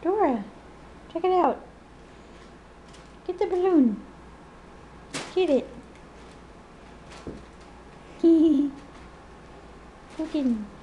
Dora, check it out. Get the balloon. Get it. Cooking.